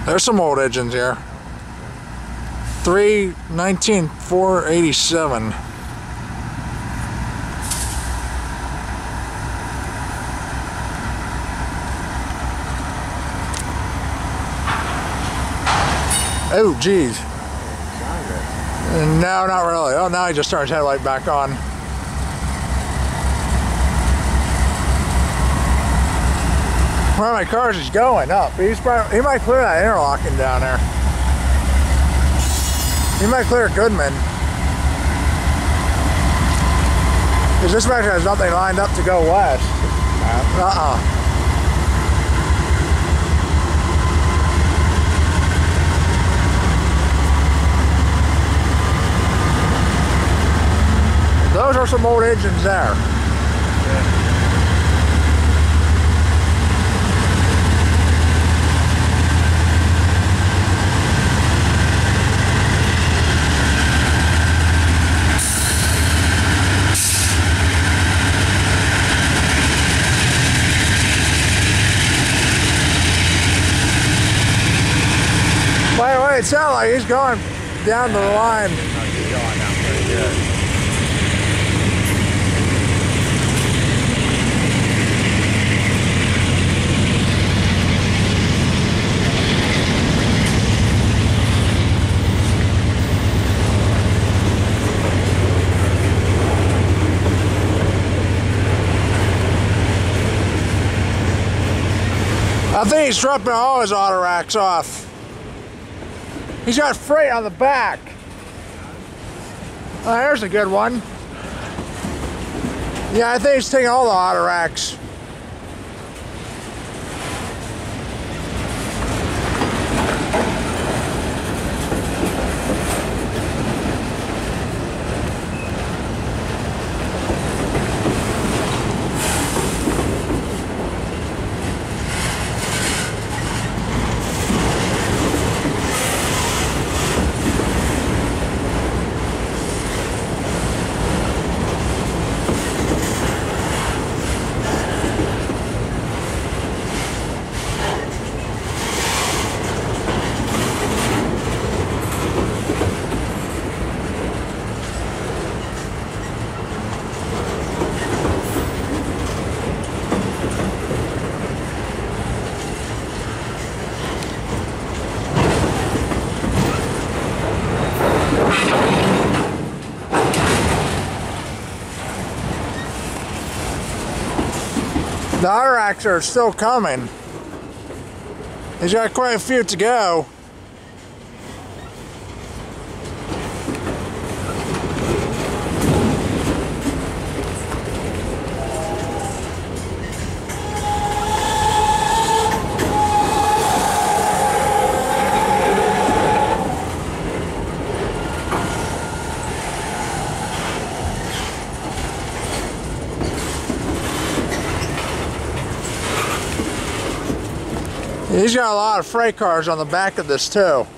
There's some old engines here. 487. Oh, geez. No, not really. Oh, now he just turned his headlight back on. Where my cars is going up. He might clear that interlocking down there. He might clear Goodman. Because this actually has nothing lined up to go west. Those are some old engines there. Yeah. By the way, it sounds like he's going down the line. He's going down pretty good. I think he's dropping all his auto racks off. He's got freight on the back. Oh, there's a good one. Yeah, I think he's taking all the auto racks. The auto racks are still coming. He's got quite a few to go. He's got a lot of freight cars on the back of this too.